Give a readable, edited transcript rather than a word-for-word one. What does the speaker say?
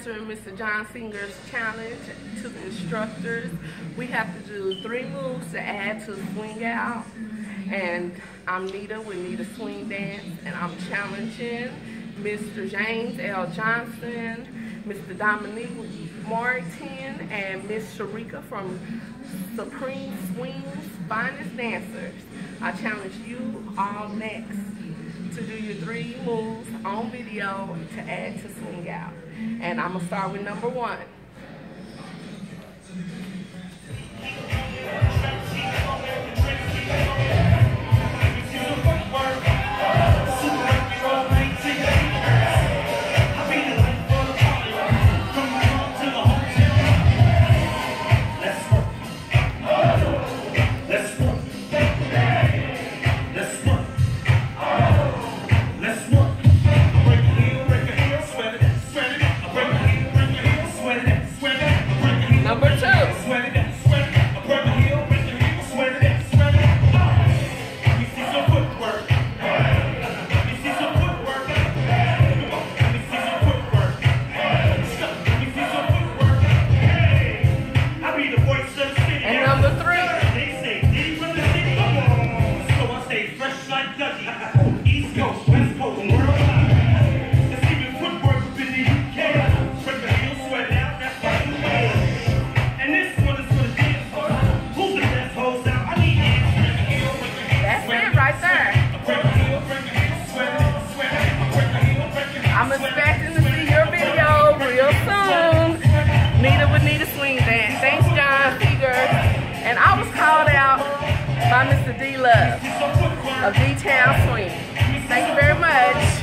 answering Mr. John Singer's challenge to the instructors. We have to do 3 moves to add to swing out. And I'm Nita with Nita Swing Dance, and I'm challenging Mr. James L. Johnson, Mr. Dominique Martin, and Miss Sharika from Supreme Swing's Finest Dancers. I challenge you all next to do your 3 moves on video to add to swing out. And I'm gonna start with number 1. I'm expecting to see your video real soon. Nita with Nita Swing Dance. Thanks, John Sigears. And I was called out by Mr. D Love of D-Town Swing. Thank you very much.